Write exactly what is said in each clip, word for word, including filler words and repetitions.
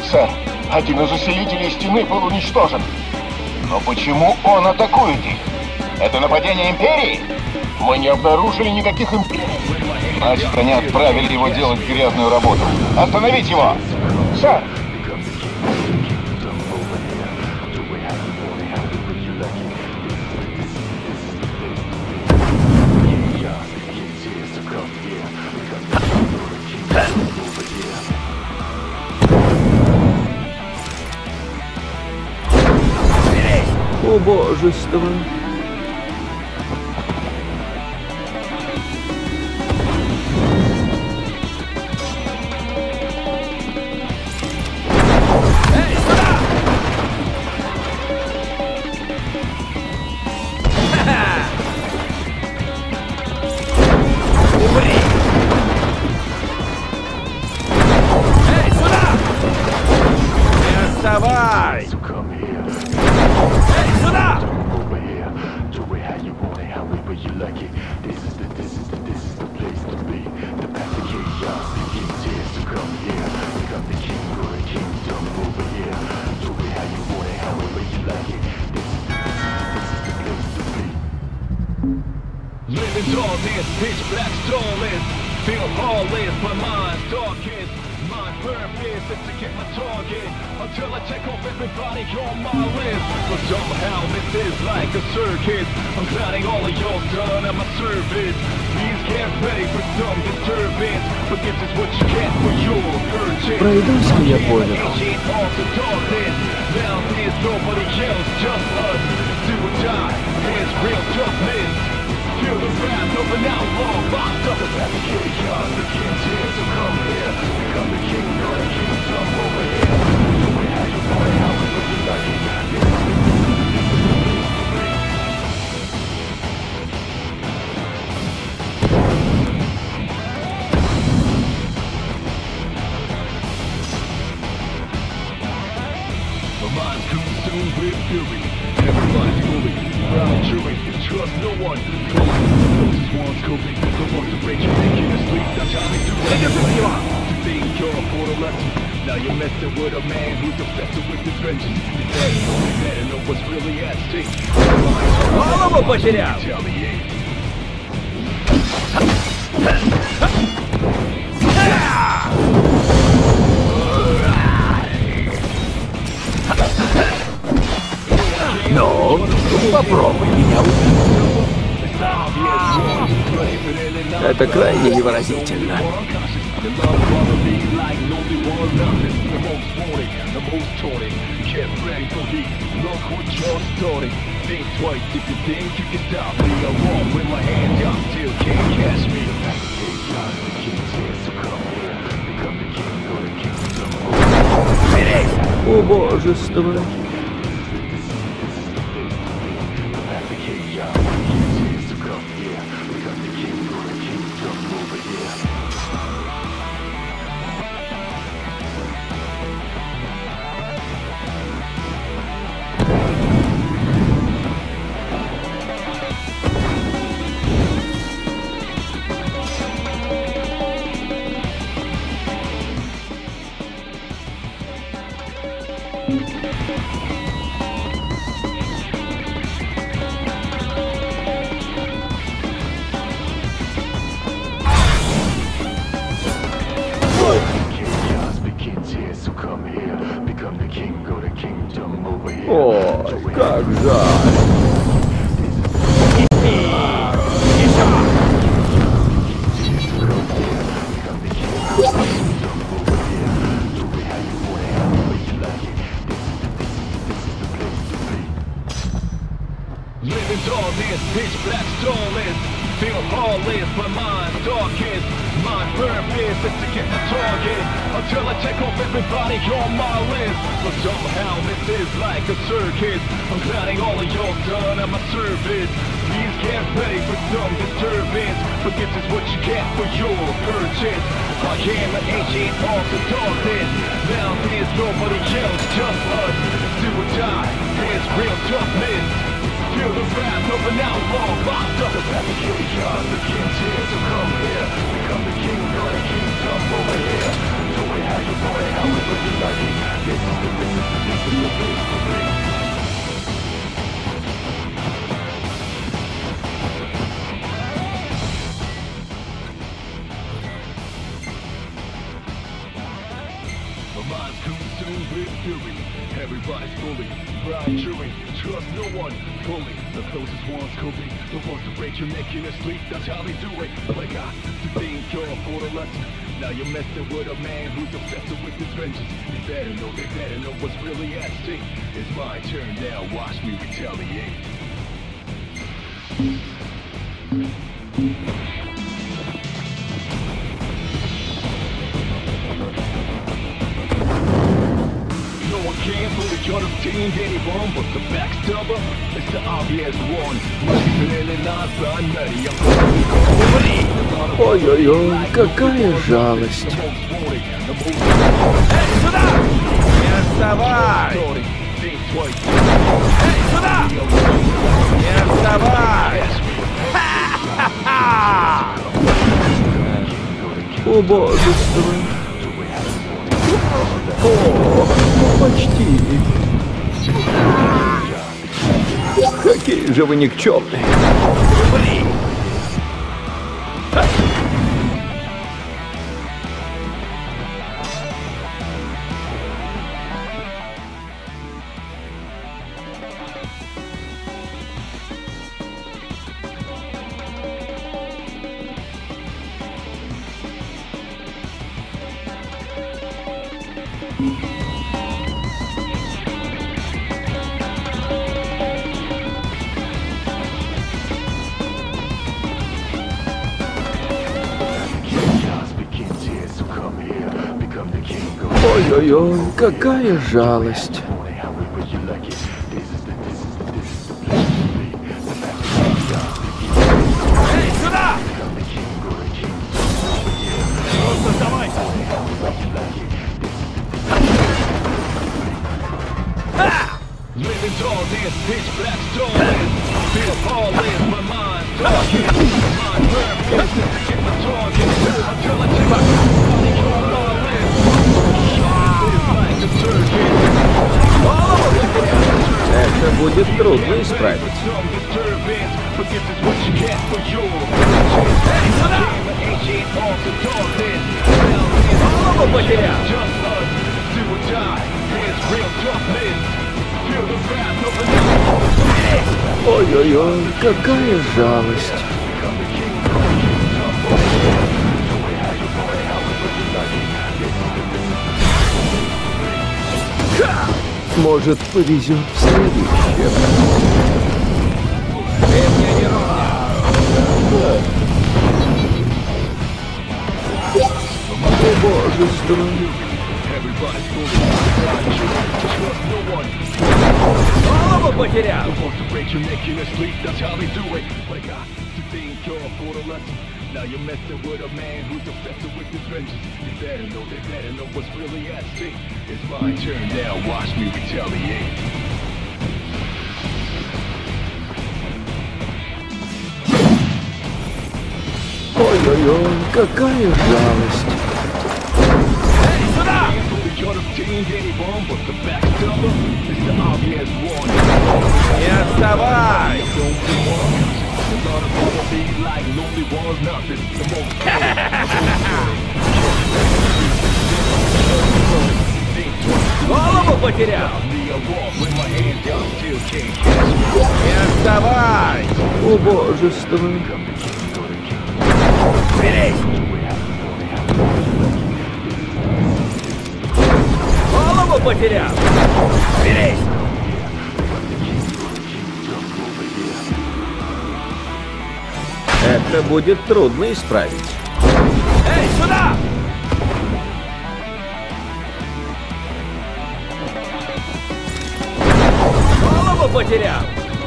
Сэр, один из усилителей стены был уничтожен. Но почему он атакует их? Это нападение Империи? Мы не обнаружили никаких империй. Значит, они отправили его делать грязную работу. Остановить его! Сэр! О, божество! Living darkness, pitch black starless. Feel heartless, my mind's darkest. My purpose is to get my target until I check off everybody on my list. But somehow this is like a circus. I'm gliding all of y'all done at my service. Please get ready for some disturbance, but this is what you get for your purchase. Пройдусь-ка я понял. Now there's nobody else, just us. Do or die, there's real toughness. Feel the wrath of an outlaw, locked up. The chaos, the king's here, so come here. Become the king, or the kingdom over here. The way how you want it, how we would you like it. My mind's consumed with fury. Everybody's moving, around chewing. Trust no one. Closest one's coping. The ones who break you thinking asleep. That's how they do it. You think you're for the lesson. Now you're messing with a man who's obsessed with his vengeance. Hey, you better know what's really at stake. Голову потерял! Ну, попробуй меня убить. Это крайне невыразительно. О, божество! Ой, как жаль. Living darkness, pitch black starless. Feel heartless, my mind's darkest. My purpose is to get my target until I check off everybody on my list. But somehow this is like a circus. I'm gliding all of y'all done at my service. Please get ready for some disturbance, but this is what you get for your purchase. I am an ancient of the darkness. Now there's nobody else, just us. Do or die, there's real toughness. Feel the wrath of an outlaw locked up. The chaos, the king's here, so come here. Become the king, or the kingdom over here. Do it how you want it, how we would you like it. minds consumed with fury. Everybody's bully, pride chewy. Trust no one fully. The closest ones could be the ones to break your neck in your sleep. That's how they do it. But I got to think you're for the lesson. Now you're messing with a man who's obsessed with his vengeance. They better know, they better know what's really at stake. It's my turn now, watch me retaliate. No one can fully understand anyone, but the backstabber is the obvious one. Ой-ой-ой, какая жалость. Эй, сюда! Не отставай! Эй, сюда! Не отставай! Ха-ха-ха! Убожество. О, почти. Какие же вы никчемные. Блин! Ой-ой-ой, какая жалость. Эй, сюда! Просто сдавайся! Living tall, this pitch black stolen. Feel all in my mind talking. Mind purpose, get the target. Until I take my body on my lips. It's like a turkey. Это будет трудно исправить. Some disturbance, but this is what you get for yours. Эй, сюда! Ancient of the darkness. Голову потерял! Just us, do or die. It's real toughness. Feel the wrath of the Ой-ой-ой, какая жалость. Может, повезет в следующем. Ты мне не ровня! Убожество. Голову потерял! Now you're messing with a man who's obsessed with his vengeance. They better know, they better know what's really at stake. It's my turn now, watch me retaliate. Ой-ой-ой, какая жалость. Эй, сюда! Не отставай! Голову потерял! Не отставай! Убожество. Берись! Голову потерял! Берись! Это будет трудно исправить. Эй, сюда! Голову потерял!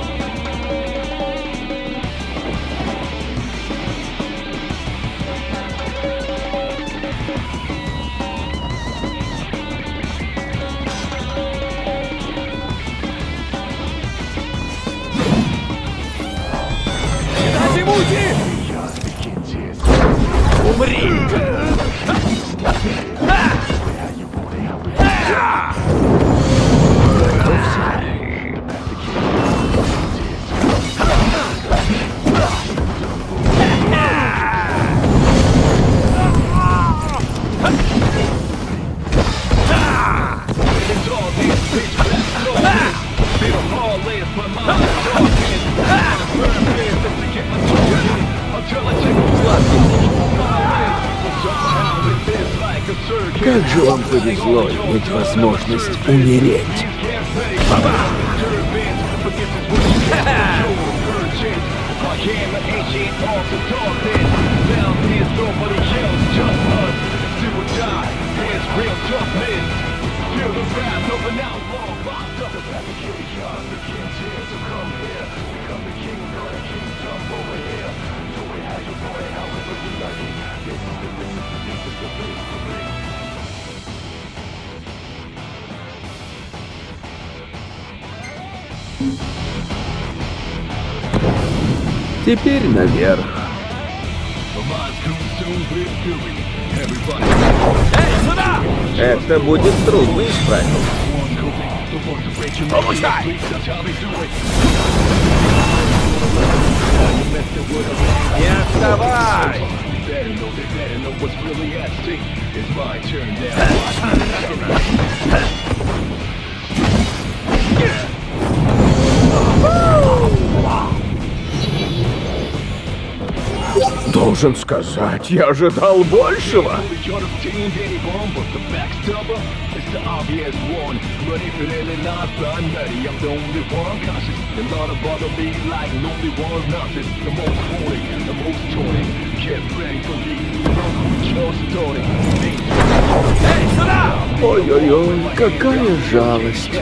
Дайте ему уйти! Умри! Как же вам повезло иметь возможность умереть. Теперь наверх. Эй, сюда! Это будет трудно исправить. Получай! Не отставай! Должен сказать, я ожидал большего. Эй, сюда! Ой-ой-ой, какая жалость.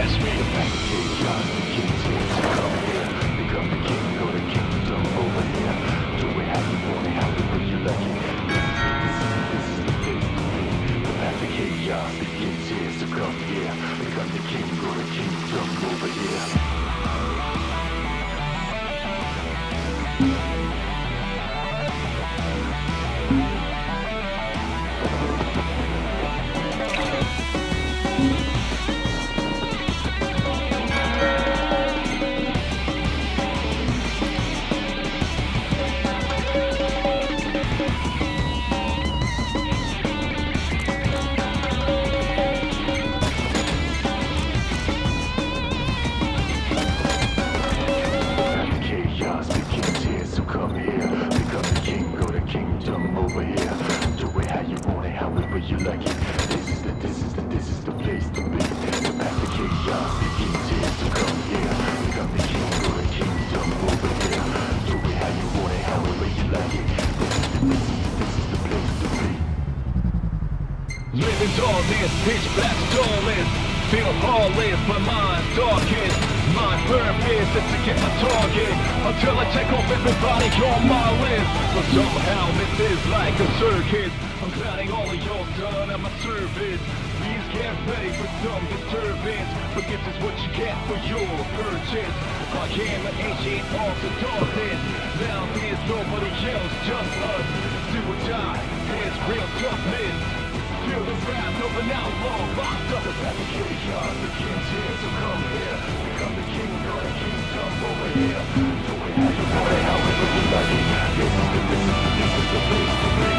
Living tall this pitch black stallest. Feel lawless, my mind's darkest. My purpose is to get my target until I take off everybody on my list. But somehow this is like a circus. I'm gliding all of your done at my service. Please get ready for some disturbance. But this is what you get for your purchase. I came an ancient altar darkness. Now there's nobody else, just us. Do or die, it's real toughness. Feel the wrath of an outlaw locked up. At the chaos, the king's here, so come here. Become the king of the kingdom over here. Do it how you want it, however you like it. This is the, this is the, this is the place to be.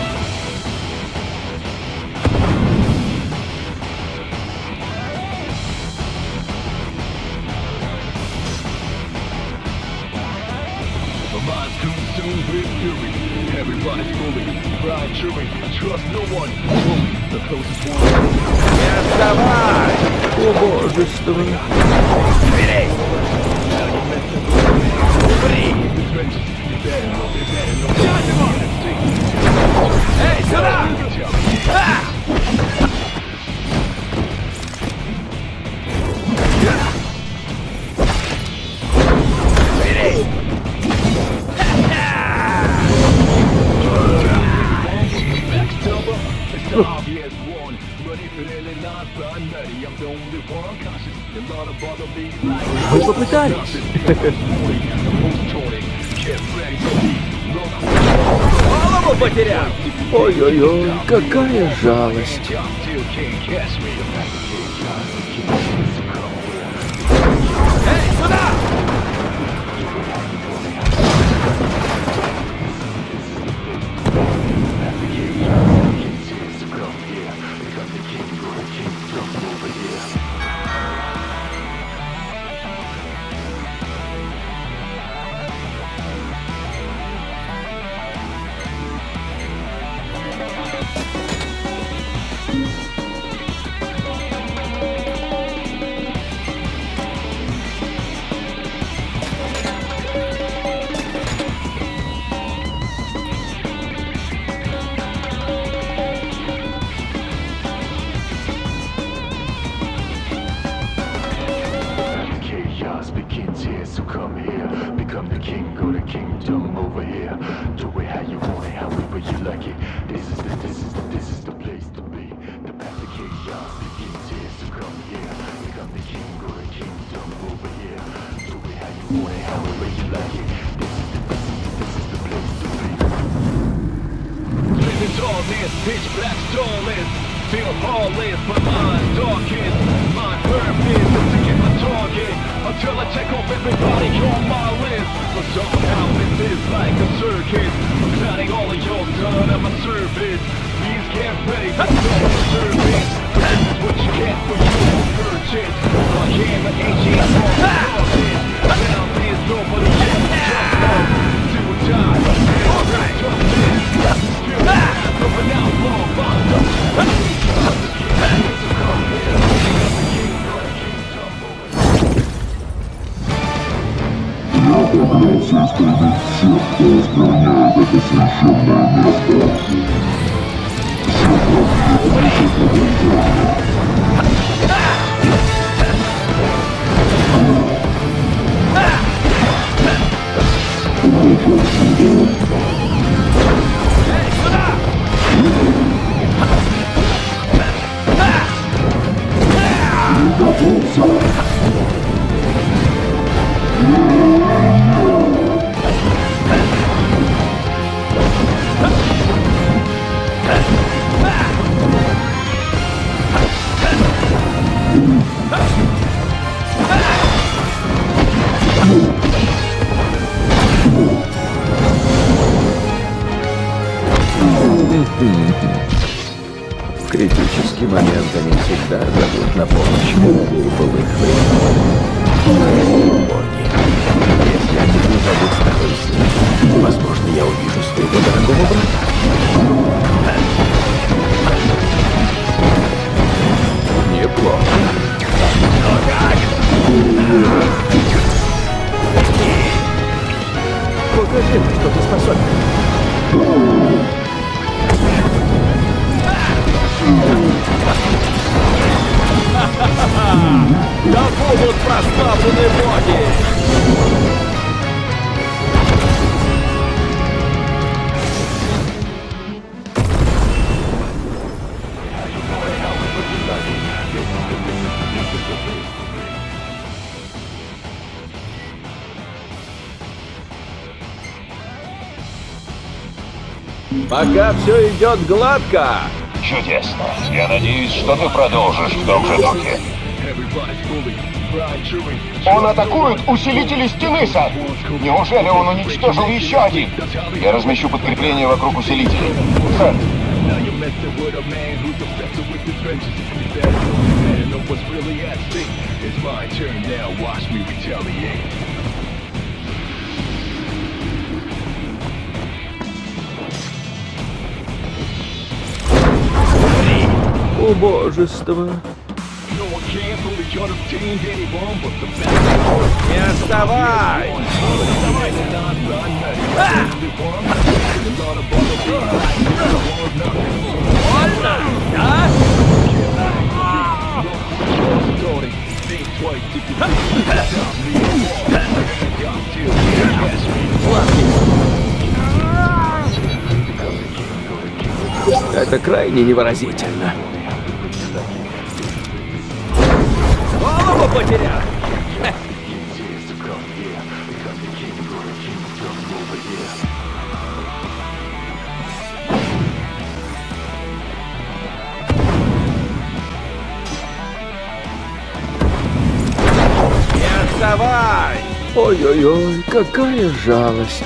My mind's consumed with fury. Everybody's moving, crying, chewing. I trust no one. The closest one. Не отставай! Убожество. Бери! Убери! Взять его! Эй, сюда! А! Бери! Obvious one, but if it really not I'm ready, I'm the only one conscious. A lot of bother me like Вы попытались. Голову потерял! Ой-ой-ой, какая жалость. Эй, сюда! Thank you. Living tall is pitch black stallers. Feel lawless, but mind darkest. My purpose is to get my target until I check off everybody on my list. But somehow this is like a circus. I'm planning all of your done at my service. Please get ready for the service. This is what you get for your purchase. My hammer ain't changed for the profit. Now there's nobody else to trust on. Do or die. Alright, trust this. Feel the path of an outlaw monster. В критический момент они всегда зовут на помощь молодые былых времен. Боги. Если они не зовут второй стих, возможно, я увижу своего дорогого брата. Неплохо. Ну как? Покажи мне, что ты способен. Да будут прославлены боги! Пока все идет гладко. Чудесно. Я надеюсь, что ты продолжишь в том же духе. Он атакует усилители стены, сэр! Неужели он уничтожил еще один? Я размещу подкрепление вокруг усилителей. Сэр! Убожество. Не отставай! А! Больно, да? Это крайне невыразительно. Голову потерял! Не отставай! Ой-ой-ой, какая жалость.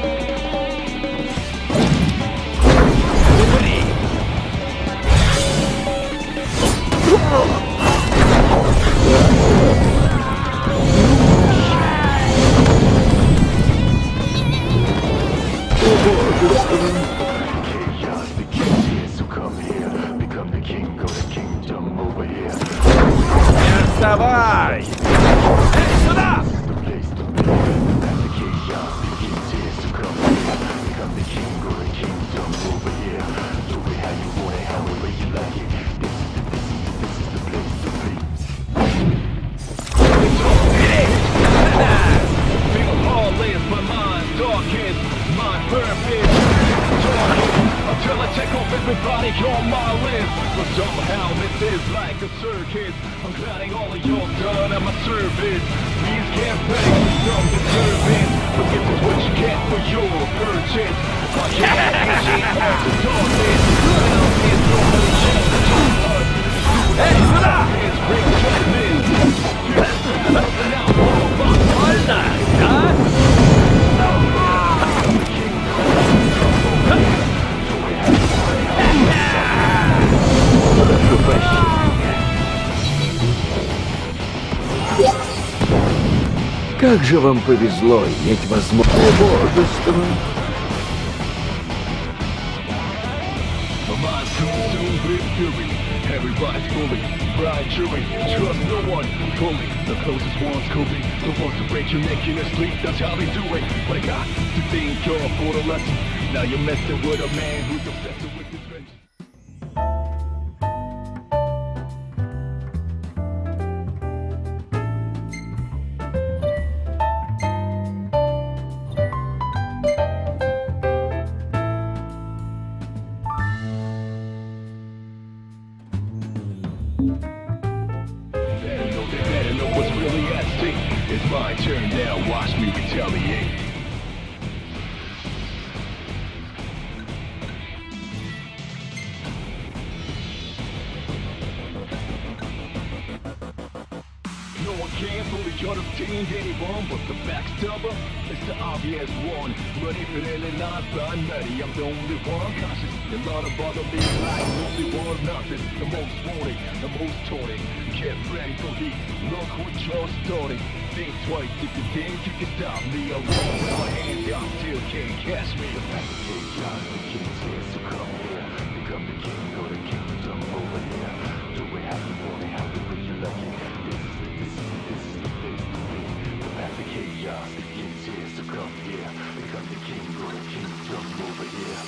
Не отставай! Эй, сюда! Until I take off everybody on my list. But somehow helmet is like a circus. I'm cutting all of your done at my service. Please get ready for some disturbance. Forget this what you get for your purchase. My cat is hard to darkness. Now it's normally just a two-part. Эй, сюда! It's great judgment. Now, Больно, да? Прошу прощения. Как же вам повезло иметь возможность... О, божество! My mind's consumed with fury. Everybody's fully fried jury. Trust no one fully. The closest ones could be the ones to break your neck in your sleep. That's how they do it. But I got to think you're for the lesson. Now you're messing with a man who's obsessed with his vengeance. It's my turn now, watch me retaliate. No one can fully understand anyone but the backstabber. It's the obvious one. But if it really not by nutty, I'm the only one conscious. A lot of other big lies, only one nothing. The most wanted, the most taunted. Get ready for heat, look what you're starting. Think twice if you think you can stop me. I'm wrong with my hands up, still can't catch me. The fact that they got the king's here, so come here. Become the king, go to kingdom over here. Do it how you want it, how you wish you lucky. This is the, this is the, this is the place to be. The path of chaos, the king's here, so come here. Become the king, go to kingdom over here.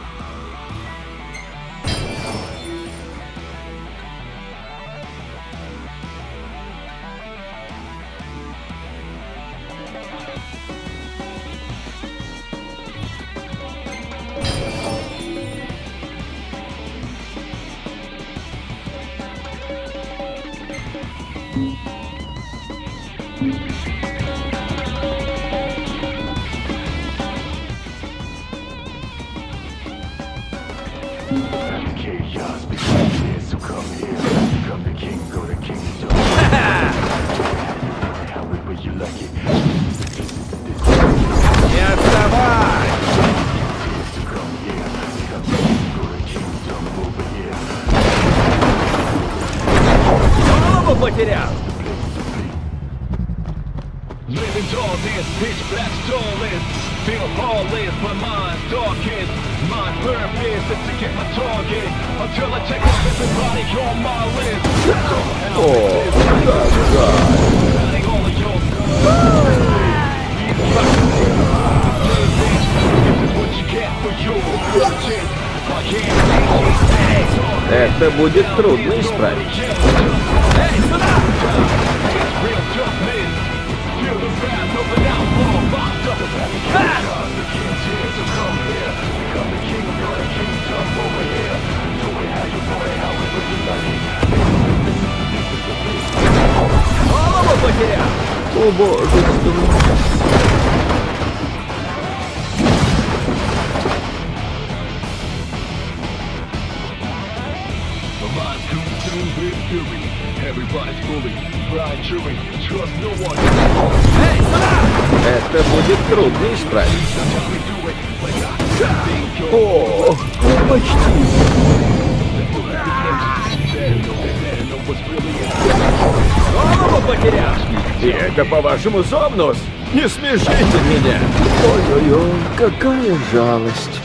Chaos begins here, so come here. Become the king, go to kingdom. How were you lucky? Не отставай! So come here. Become the king, go to kingdom over here. Голову потерял! Living darkness, pitch black starless. Feel heartless, but mine's darkest. My purpose is to get my target until I check off everybody on my list. Somehow Oh, it's like God, God. cutting all of your These This is what you get for your purchase. I can't Это будет трудно исправить. Эй, сюда! It's real toughness. Feel the wrath of an outlaw locked up. The king's here, so come here. Become the king, go to kingdom over here. Do it how you want it, however you like it. Голову потерял! О, божество! My mind's consumed with fury. Everybody's fully fried jury. Trust no one. Эй, сюда! Это будет трудно исправить. That's how we do it. Like I think you're О, почти. Голову потерял! И это, по-вашему, Сомнус? Не смешите меня. Ой-ой-ой, какая жалость.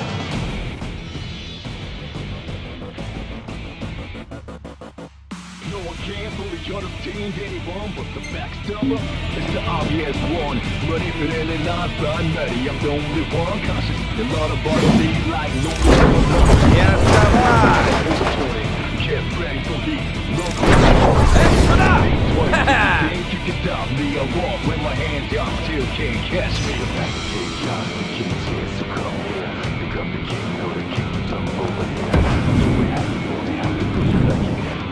No one can fully understand anyone but the backstabber. It's the obvious one. But if it really not by nutty, I'm the only one conscious. A lot of bodies leave like no one. Не отставай! Get ready for heat. Look Эй, сюда! Ха-ха! Think you can stop me? I walk with my hands up, still can't catch me. Chaos, the king's here, so come here. Become the king, go to kingdom over here. Do it how you want it, how you wish you like it.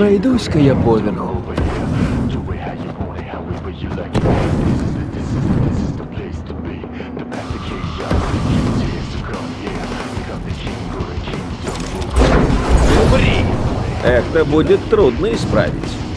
Пройдусь-ка я по верху. Умри! Это будет трудно исправить.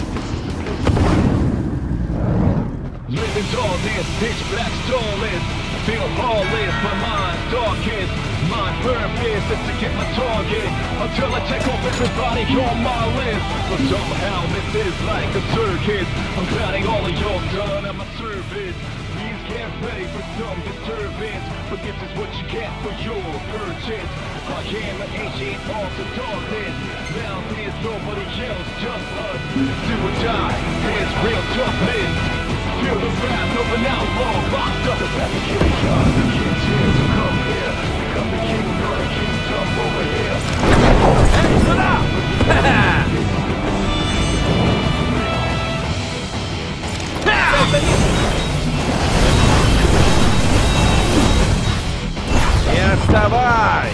Living tall this, pitch black stallest. Feel lawless, my mind's darkest. My purpose is to get my target until I take off everybody on my list. But somehow this is like a circus. I'm counting all of your done at my service. Please get ready for some disturbance, but this is what you get for your purchase. I am an ancient of the darkness. Now there's nobody else, just us. Do or die, it's real toughness. Feel the wrath of an outlaw locked up. The fabrication, the king's here to come here. Become the king, not a kingdom over here. Эй, сюда! Ха-ха! Не отставай!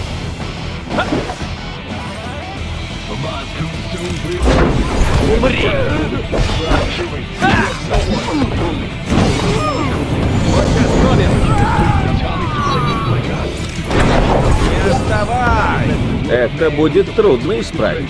Умри! Не отставай! Это будет трудно исправить.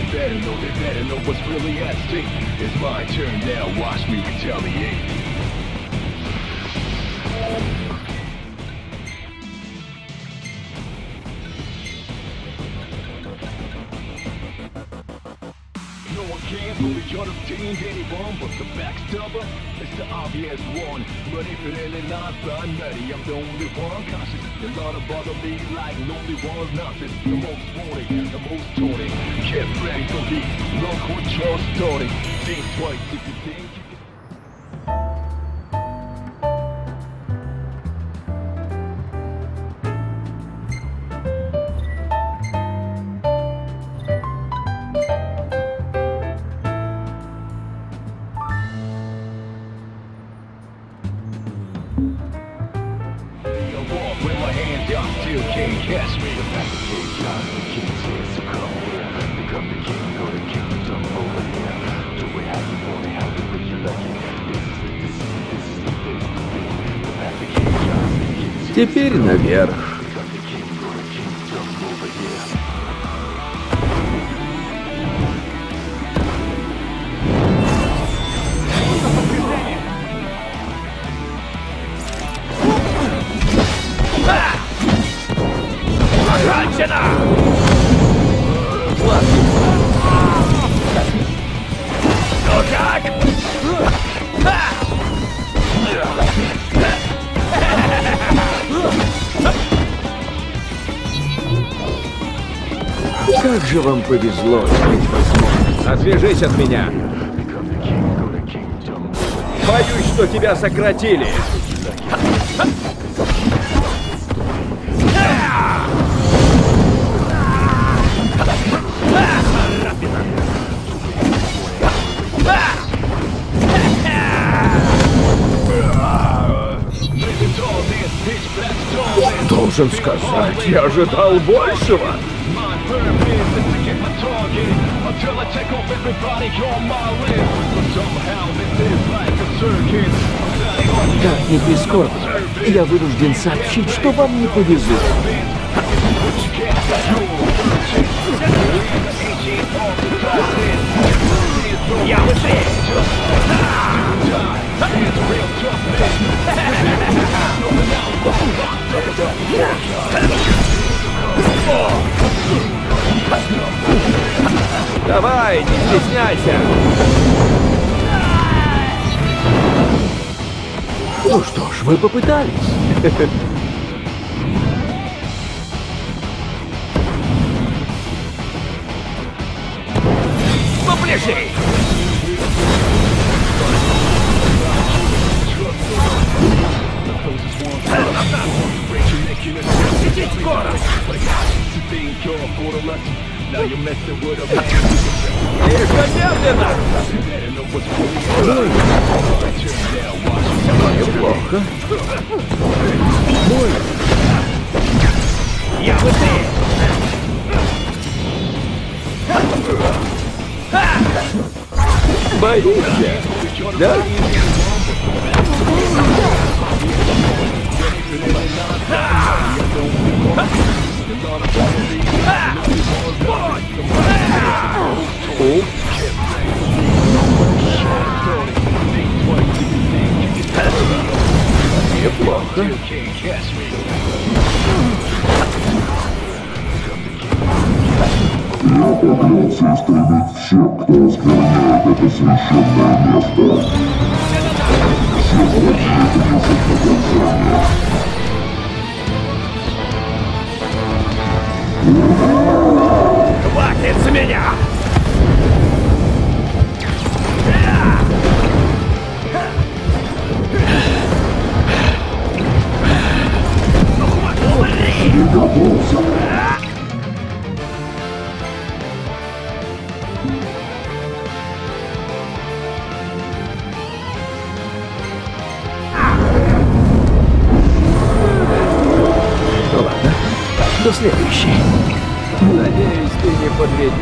No one can fully understand anyone but the backstabber. It's the obvious one. But if it ain't not done, ready, I'm the only one conscious. There's not a bother me like lonely one's nonsense. The most wanted, the most taunted. Get ready for the look what you're starting. Think twice if you think you can. With my hands up, still can't catch me. The fabrication, the king's here to come here. Become the king or the kingdom over here. Do it how you want it, however you like it. This is the, this is the, this is the place to be. The fabrication, the king's here. Теперь наверх. Become the king or the kingdom over here. Женщина! Ну как? Как же вам повезло иметь возможность. Отвяжись от меня. Боюсь, что тебя сократили. Должен сказать, я ожидал большего. Как ни прискорбно, я вынужден сообщить, что вам не повезло. Я быстрее! Давай, не стесняйся! Ну что ж, вы попытались. Попляши! Сидеть скоро! Слишком медленно! Неплохо. Я быстрее! Боишься? Да? Неплохо. Я поклялся истребить всех, кто оскверняет это священное место. Сегодня это несет наказание. Хватит с меня! Приготовься. Ну ладно, до следующей. Надеюсь, ты не подведешь.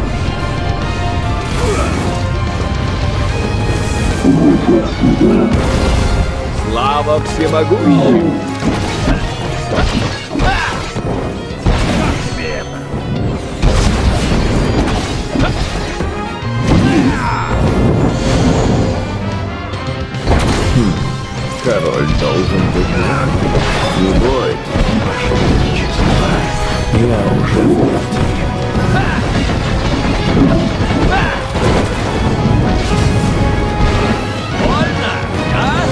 Слава всемогущему! Король должен быть рад. Не бойтесь, ваше величество. Я уже в пути. Больно, а?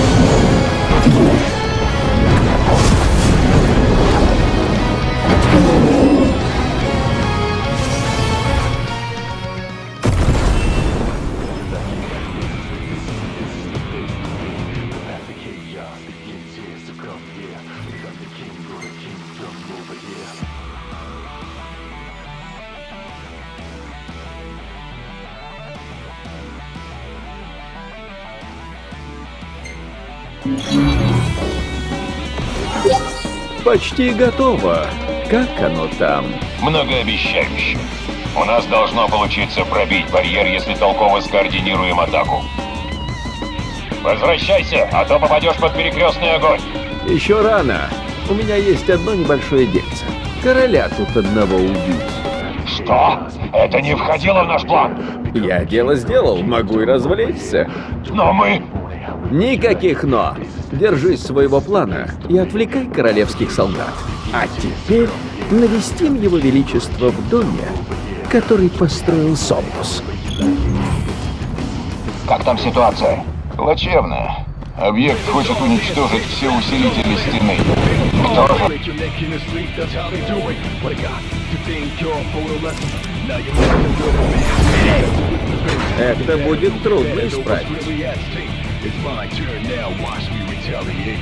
Почти готово. Как оно там? Многообещающе. У нас должно получиться пробить барьер, если толково скоординируем атаку. Возвращайся, а то попадешь под перекрестный огонь. Еще рано. У меня есть одно небольшое дельце. Короля тут одного убить. Что? Это не входило в наш план. Я дело сделал, могу и развлечься. Но мы... Никаких «но». Держись своего плана и отвлекай королевских солдат. А теперь навестим его величество в доме, который построил Сомнус. Как там ситуация? Плачевная. Объект хочет уничтожить все усилители стены. Кто же? Это будет трудно исправить. It's my turn now, watch me retaliate.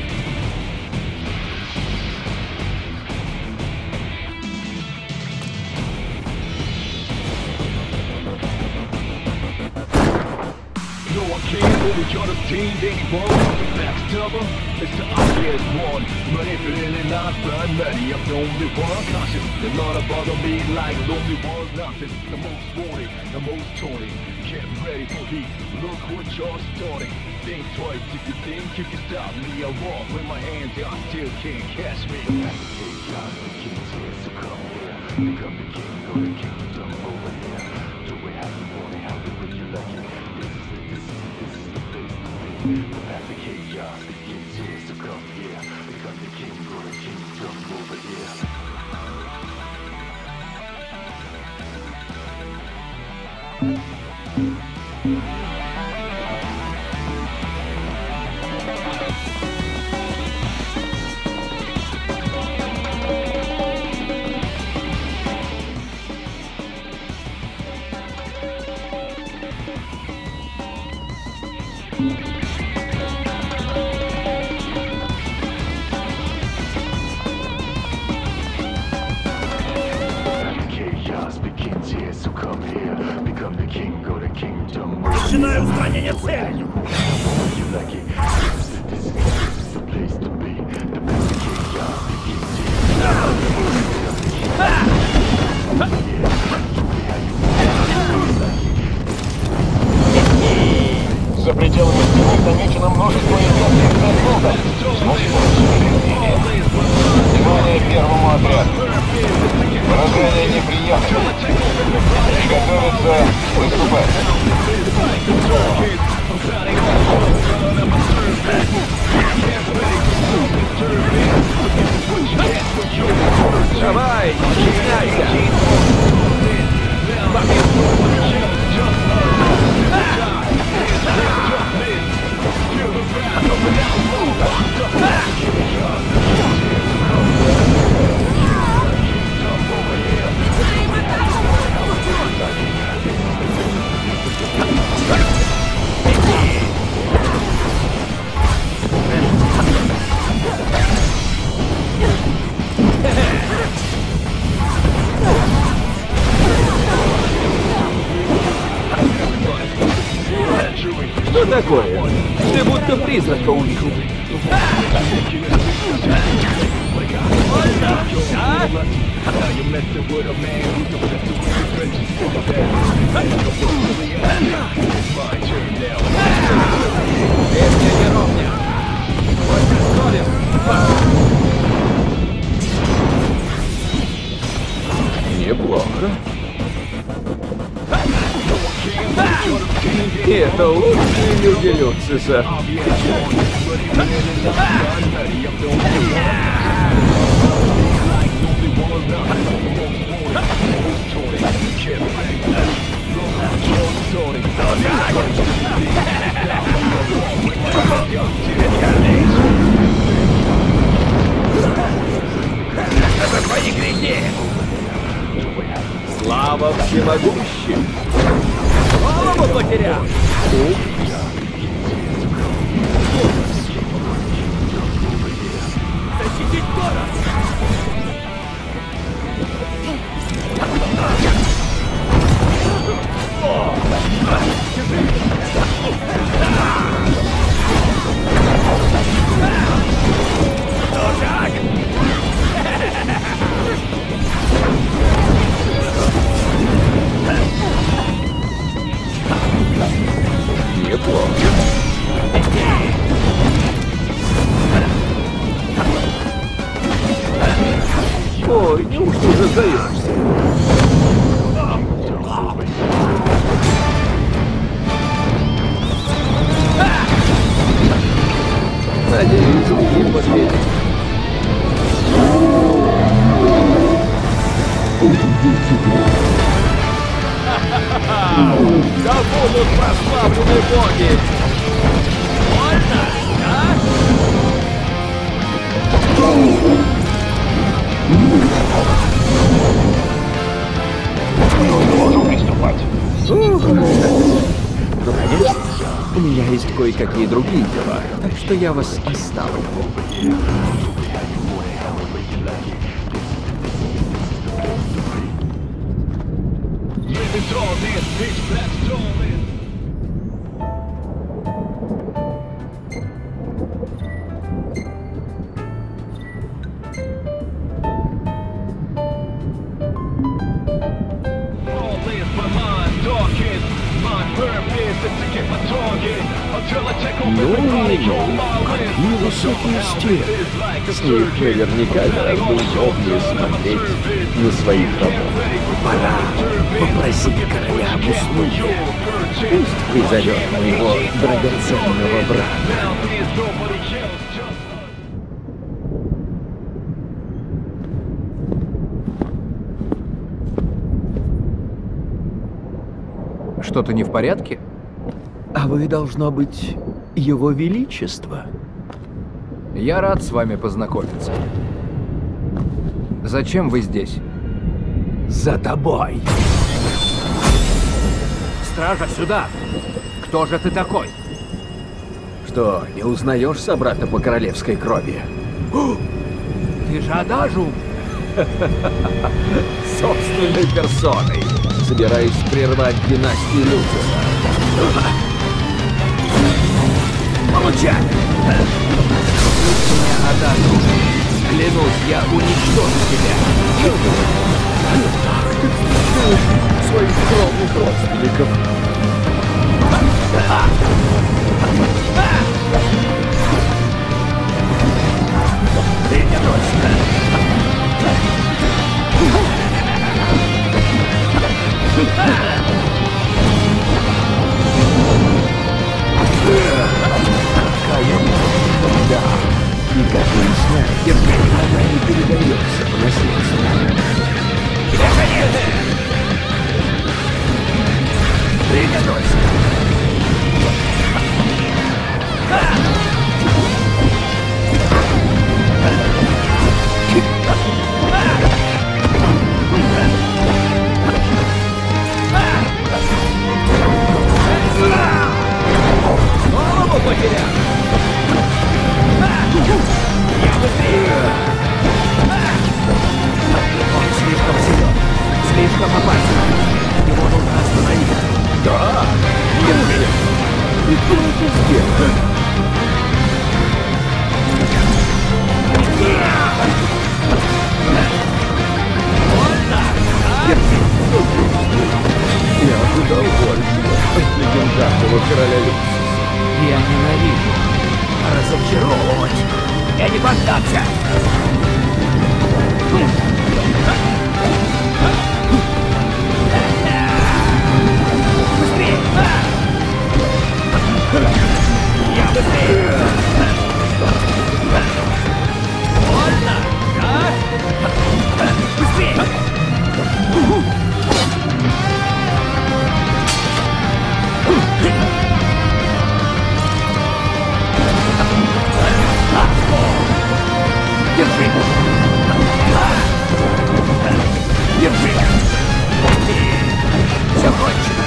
No, I can't overcharge the team anymore. Backstabber, it's the obvious one. But if it really not blood money, I'm the only one cautious. They're not about to be like the only one nothing. The most wanted, the most taunted. Get ready for heat. Look what you're starting. Think twice if you think you can stop me. I walk with my hands, I still can't catch me. God, the king's here to come here. Become the king of the kingdom over here. Do we have the morning? How would you like it? The path of chaos, the king's here to come here. Become the king of the kingdom over here. Начинаю устранение цели! пределами стены замечено множество имперских предметов. Значит, повреждения. Внимание первому отряду. Поражение неприятно. Приготовиться выступать. Давай, начинайся! Что такое? Ты будто призрака увидел. Неплохо. Это лучшие люди Люциса. Это твои грехи! Слава всемогущим! Голову потерял! Защитить город! Ну как? Неплохо. Ой, неужто уже сдаешься? Надеюсь, ты не последний. Да будут прославлены боги! Больно, да? Должен приступать. Ну, конечно, у меня есть кое-какие другие дела, так что я вас оставлю. Ну и ну, какие высокие стены. С них наверняка гораздо удобнее смотреть на своих рабов. Пора попросить короля об услуге. Пусть призовет моего драгоценного брата. Что-то не в порядке? А вы, должно быть, его величество. Я рад с вами познакомиться. Зачем вы здесь? За тобой. Стража, сюда! Кто же ты такой? Что, не узнаешь собрата по королевской крови? Ты же Адажу! Собственной персоной. Собираюсь прервать династию Люциса. Молчать! Меня Адажу! Клянусь, я уничтожу тебя! Своих кровных родственников. знаю, она не передается по наследству. Приготовься! Голову потерял! Я быстрее! Он слишком силен, слишком опасен. Его нужно остановить. Да, нет, и кто это сделал? Я ожидал большего от легендарного короля Люкса. Я ненавижу разочаровывать. Я не поддамся. Быстрее! Я быстрее! Больно! Да? Быстрее! Держи! Держи! Все кончено!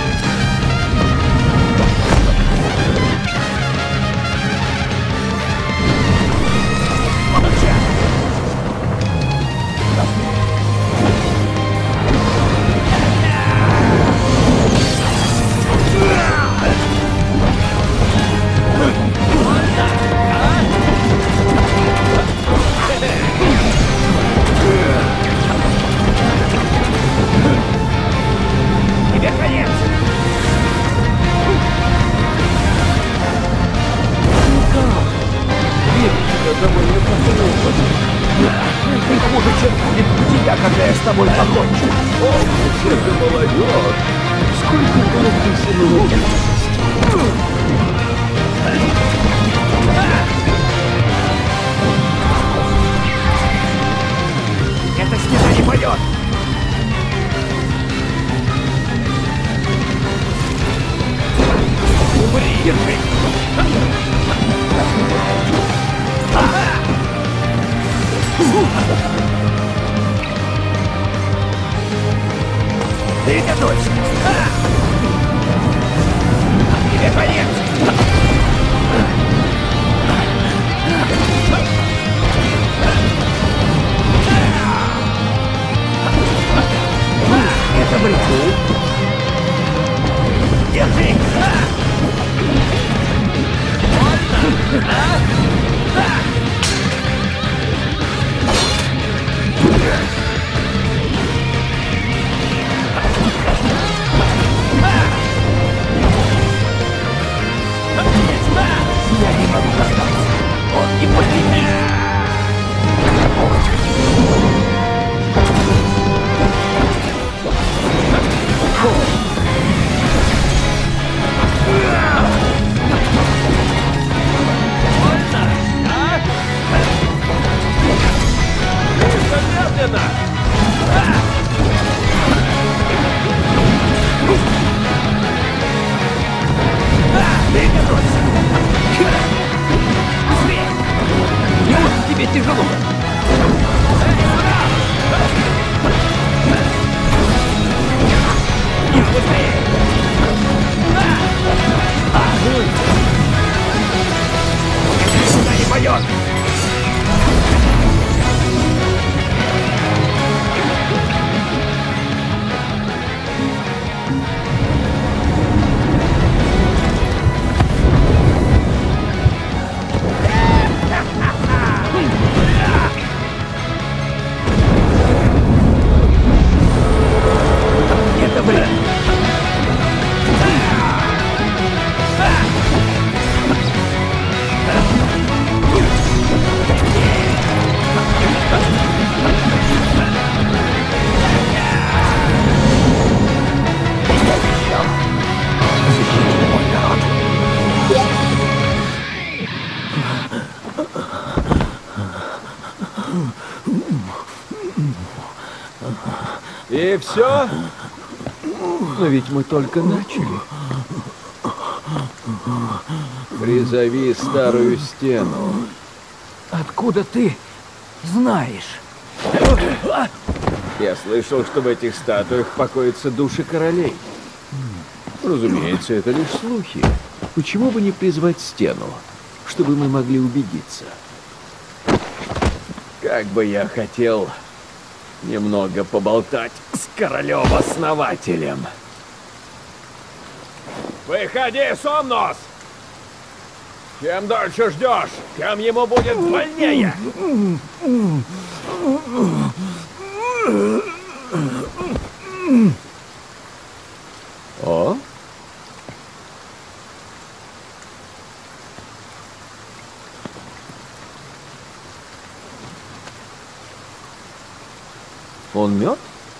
Молча! Тебе конец! Вижу, довольно похоже. Не хуже, чем будет у тебя, когда я с тобой покончу. О, это молодежь! Сколько было писано. Это с тебя не пойдет! Умри! Держи! Приготовься! Тебе конец! Это брюху. Держи! Я не могу дождаться. Он не победит. Медленно! Приготовься! Быстрее! Неужто тебе тяжело? Эй, сюда! И все? Но ведь мы только начали. Призови старую стену. Откуда ты знаешь? Я слышал, что в этих статуях покоятся души королей. Разумеется, это лишь слухи. Почему бы не призвать стену, чтобы мы могли убедиться? Как бы я хотел немного поболтать с королем-основателем. Выходи, Сомнос! Чем дольше ждешь, тем ему будет больнее. О? Он мертв?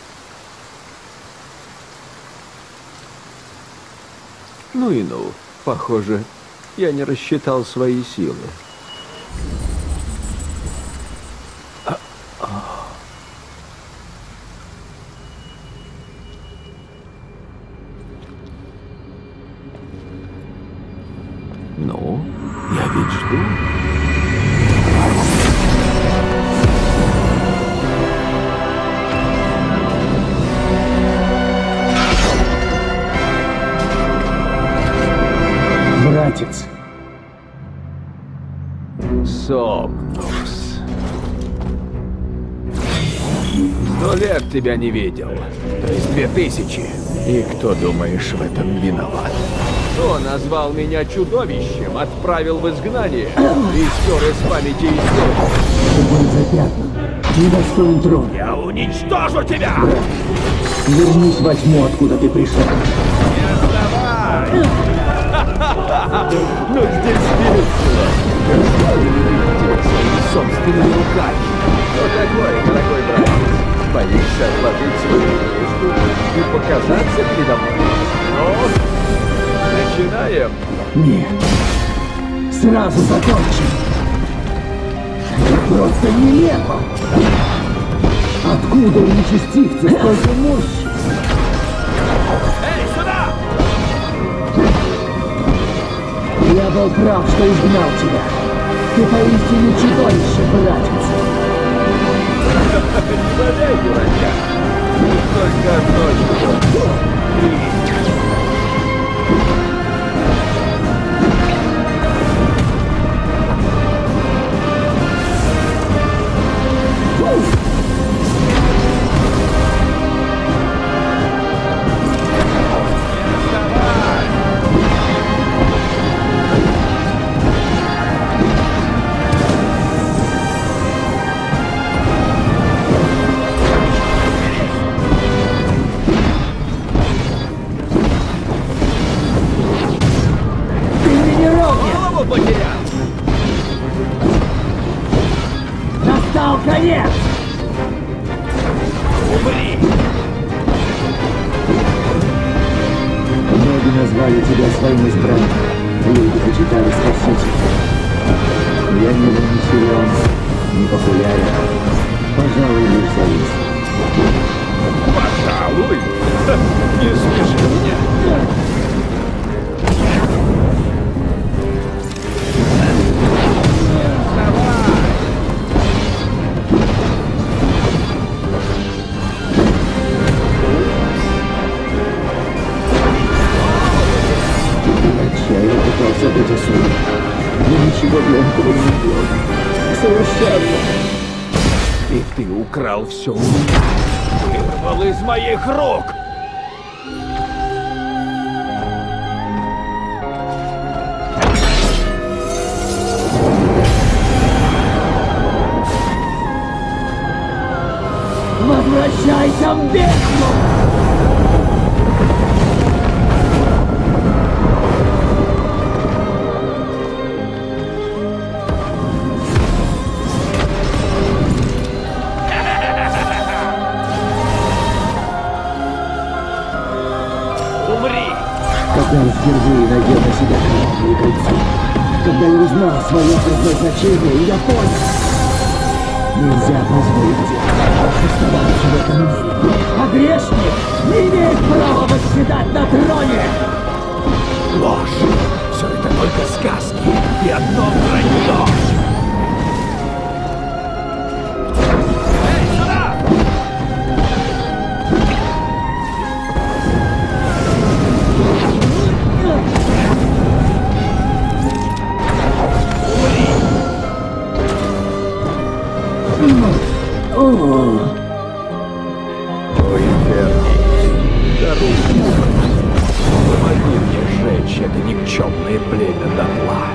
Ну и ну, похоже, я не рассчитал свои силы. А, а. Ну, я ведь жду. Братец. Сомнус. Сто лет тебя не видел. То есть две тысячи. И кто, думаешь, в этом виноват? Кто назвал меня чудовищем, отправил в изгнание и стер из памяти историю? Тобой запятнан. Недостоин трона. Я уничтожу тебя! Вернись во тьму, откуда ты пришел. Не отставай! Но здесь весело. Тебя своими собственными руками. Что такое, дорогой братец? Боишься отложить свою книжку и показаться передо мной? Ну, начинаем. Нет. Сразу закончим. Это просто нелепо. Откуда у нечестивца столько мощи? Эй, сюда! Я был прав, что изгнал тебя. Ты поистине чудовище, братец. Не валяй, дурака. Только одно чудо. Настал конец! Умри! Многие назвали тебя своим избранником. Люди почитали спасителя. Я не был ни силен, ни популярен. Пожалуй, лишь завис. Пожалуй? Не смеши меня. Я пытался быть особенным, но ничего для этого не сделал. Совершенно. И ты украл все у меня. Вырвал из моих рук. Возвращайся в бездну! Когда я впервые надел на себя кровавое кольцо, когда я узнал свое предназначение, я понял. Нельзя позволить оставаться в этом мире. А грешник не имеет права восседать на троне! Ложь! Все это только сказки и одно вранье! Эй, сюда! Ой, Инфернис, даруй мне помоги мне сжечь это никчемное племя дотла.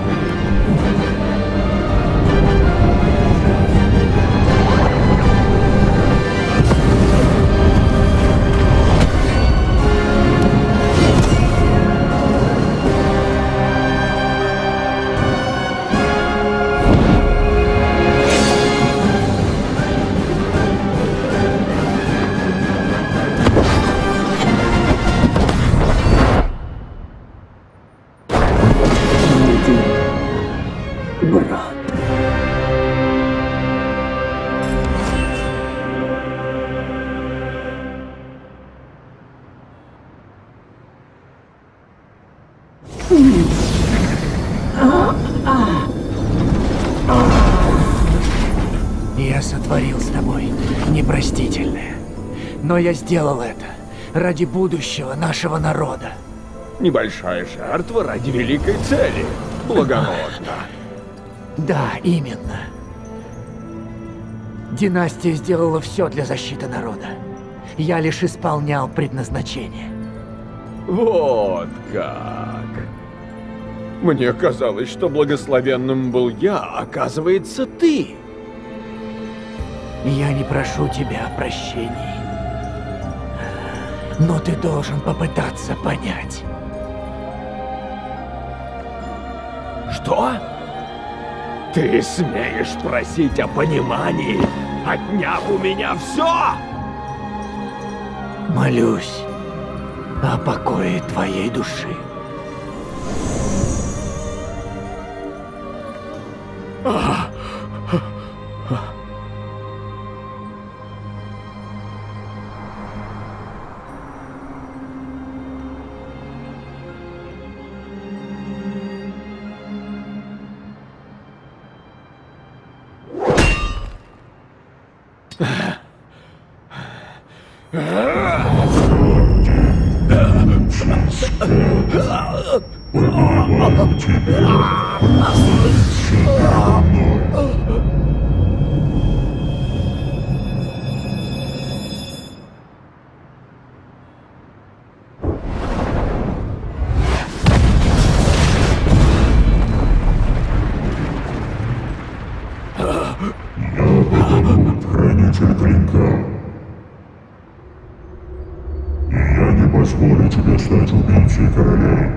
Брат. Я сотворил с тобой непростительное. Но я сделал это ради будущего нашего народа. Небольшая жертва ради великой цели. Благородно. Да, именно. Династия сделала все для защиты народа. Я лишь исполнял предназначение. Вот как. Мне казалось, что благословенным был я, оказывается, ты. Я не прошу тебя о прощении. Но ты должен попытаться понять. Что? Ты смеешь просить о понимании, отняв у меня все? Молюсь о покое твоей души. Хранитель клинка. И я не позволю тебе стать убийцей королей.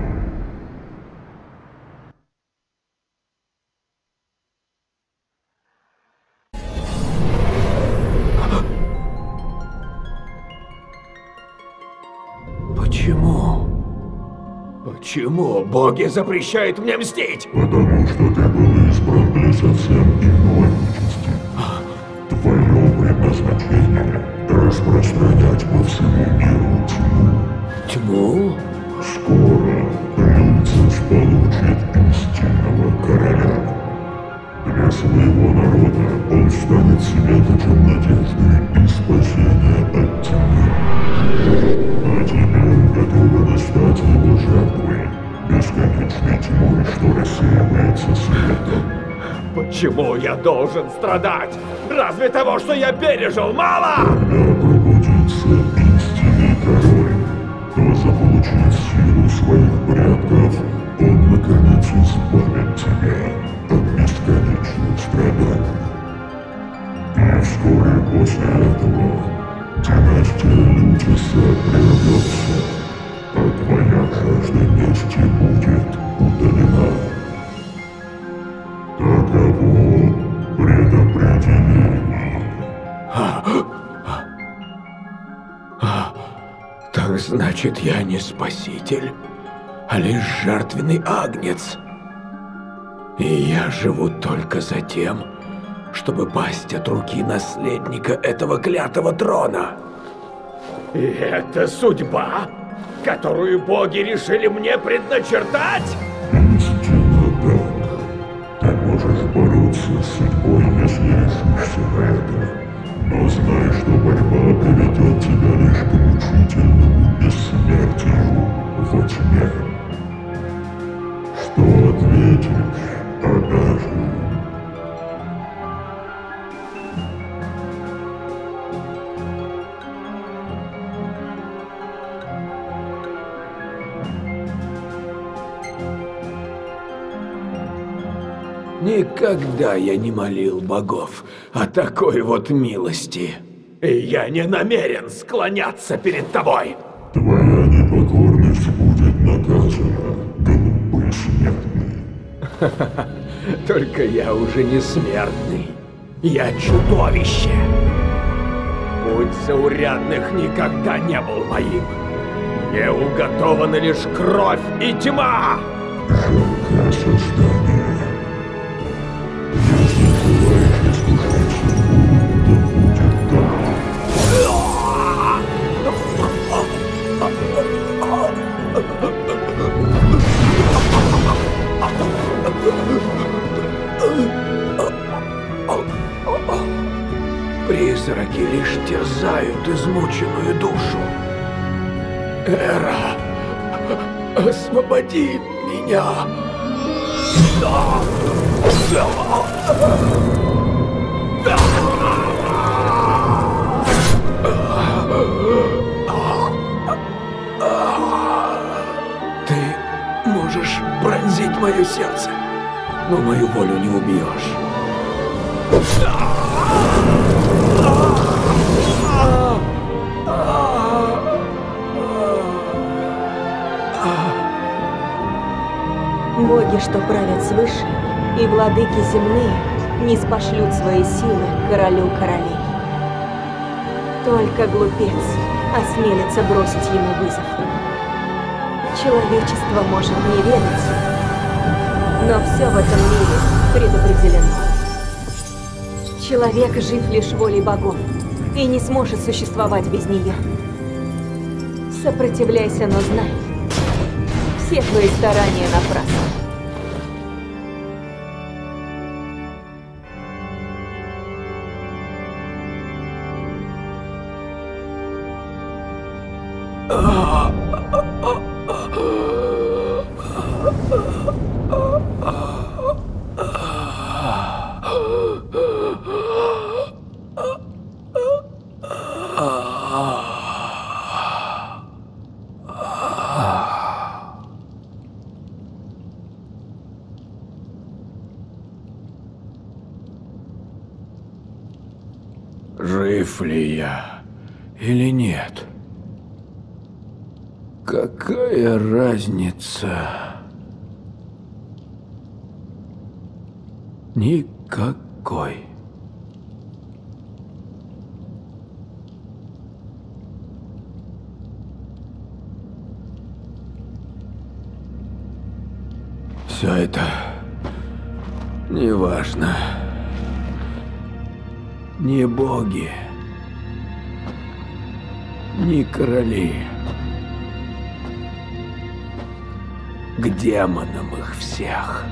Почему? Почему боги запрещают мне мстить? Потому что ты был избран для совсем иной участи. Твое предназначение — распространять по всему миру тьму. Тьму? Скоро Люцис получит истинного короля. Для своего народа он станет светочем надежды и спасения от тьмы. А теперь готова стать его жертвой, бесконечной тьмой, что рассеивается светом. Почему я должен страдать? Разве того, что я пережил, мало? Когда пробудится истинный король, то заполучит силу своих предков, он наконец избавит тебя от бесконечных страданий. И вскоре после этого династия Лютиса прервется, а твоя жажда мести будет удалена. Таково предопределение. Так значит, я не спаситель, а лишь жертвенный агнец. И я живу только за тем, чтобы пасть от руки наследника этого клятого трона. И это судьба, которую боги решили мне предначертать? Истинно так. Ты можешь бороться с судьбой, если решишься на это. Но знай, что борьба приведет тебя лишь к мучительному бессмертию во тьме. Что ответишь, Адажу? Никогда я не молил богов о такой вот милости. И я не намерен склоняться перед тобой. Твоя непокорность будет наказана, голубой смертный. Только я уже не смертный. Я чудовище. Путь заурядных никогда не был моим. Мне уготованы лишь кровь и тьма. Жалкое создание. Если желаешь искушать судьбу, то будет так. Призраки лишь терзают измученную душу. Эра, освободи меня. Ты можешь пронзить мое сердце, но мою волю не убьешь. Боги, что правят свыше, и владыки земные не спошлют свои силы королю королей. Только глупец осмелится бросить ему вызов. Человечество может не верить, но все в этом мире предопределено. Человек жив лишь волей богов и не сможет существовать без нее. Сопротивляйся, но знай, все твои старания напрасны. Жив ли я или нет? Какая разница? Никакой. Все это неважно. Ни боги, ни короли. К демонам их всех.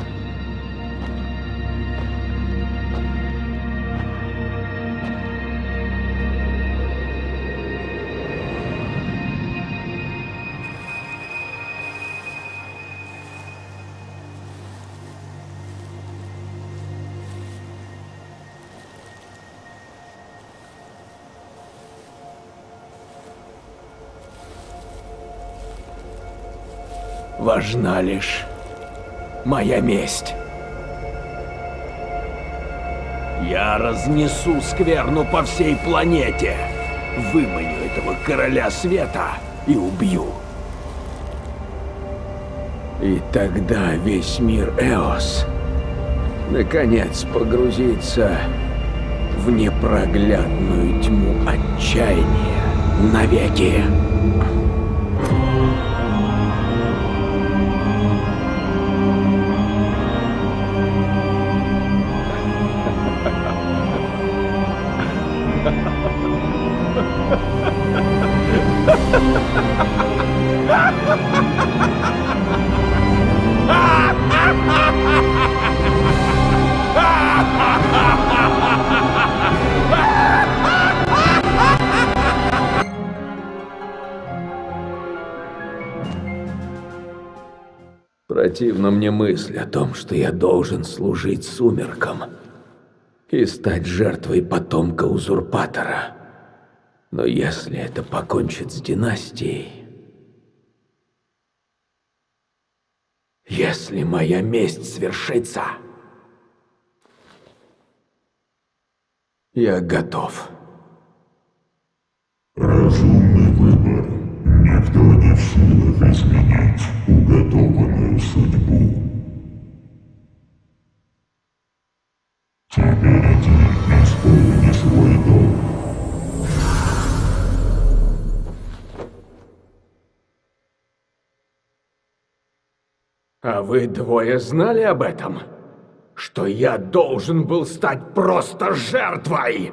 Важна лишь моя месть. Я разнесу скверну по всей планете, выманю этого короля света и убью. И тогда весь мир Эос наконец погрузится в непроглядную тьму отчаяния навеки. Противна мне мысль о том, что я должен служить сумеркам и стать жертвой потомка узурпатора. Но если это покончит с династией... Если моя месть свершится, я готов. Разумный выбор. Никто не в силах изменить уготованную судьбу. Теперь иди, исполни свой долг. А вы двое знали об этом? Что я должен был стать просто жертвой?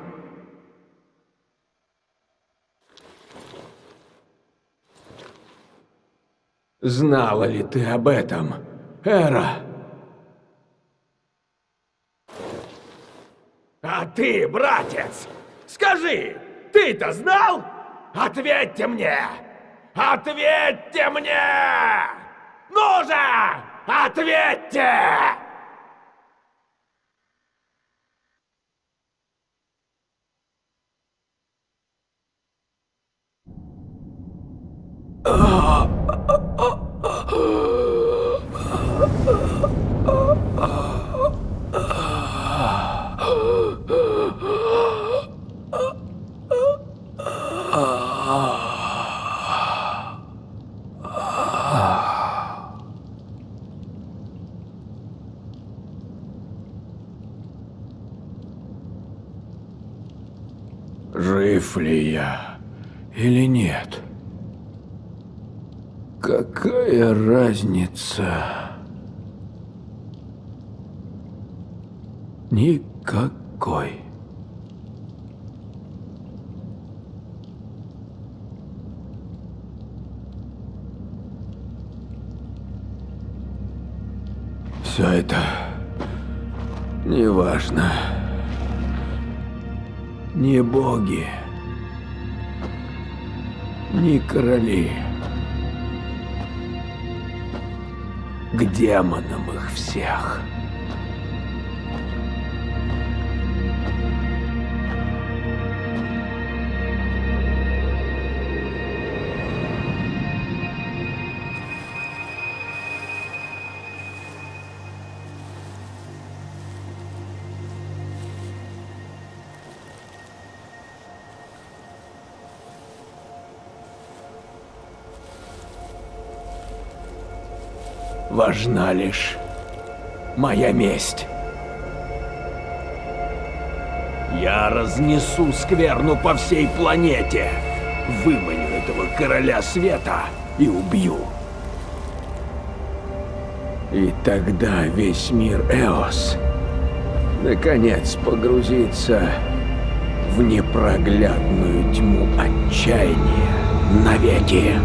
Знала ли ты об этом, Эра? А ты, братец, скажи, ты-то знал? Ответьте мне! Ответьте мне! Ну же! Ответьте! Жив ли я или нет? Какая разница? Никакой. Все это неважно. Ни боги, ни короли. К демонам их всех. Важна лишь моя месть. Я разнесу скверну по всей планете, выманю этого короля света и убью. И тогда весь мир Эос наконец погрузится в непроглядную тьму отчаяния навеки.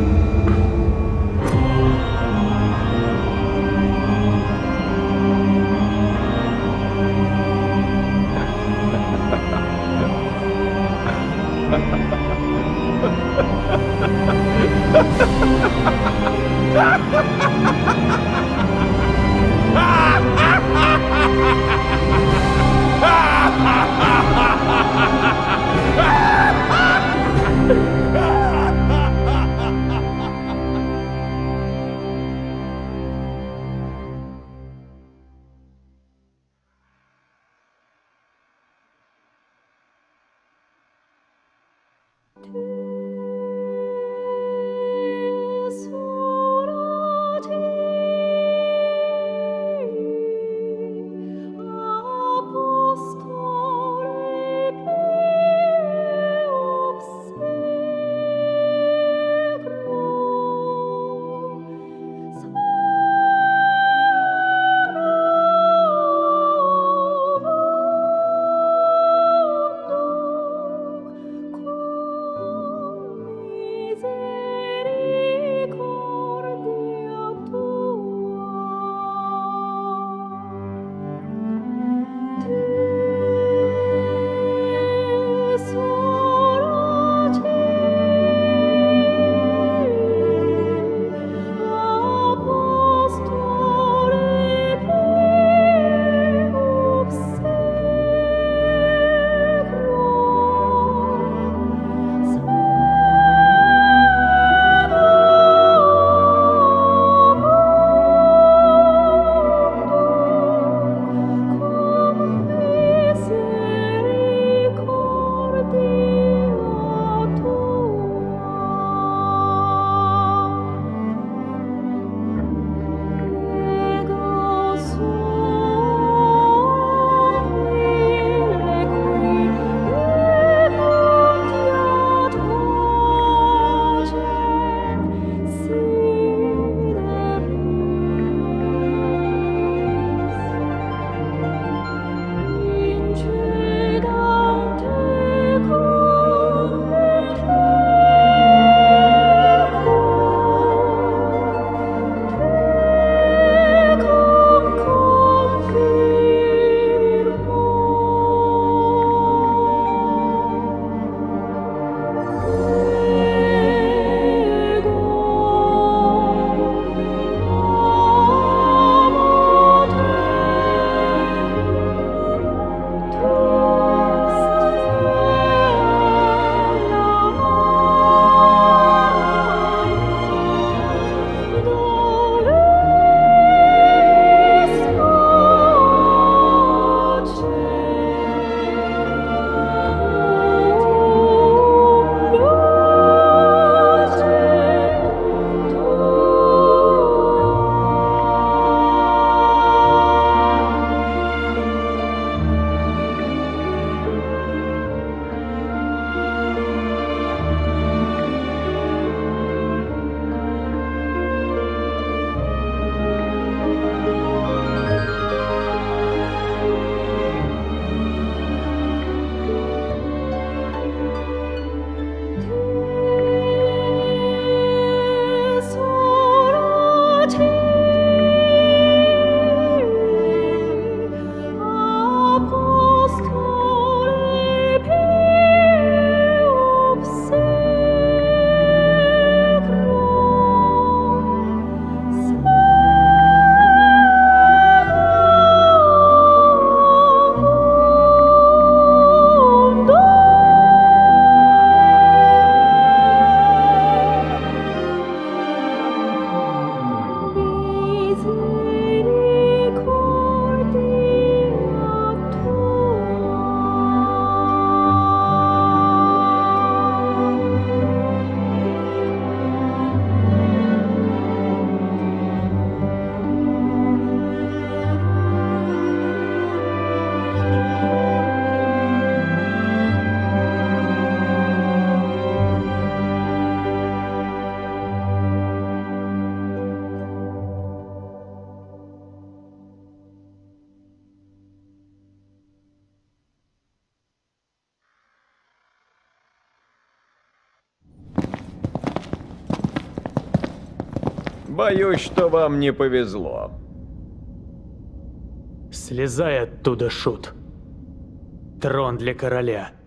Боюсь, что вам не повезло. Слезай оттуда, шут. Трон для короля.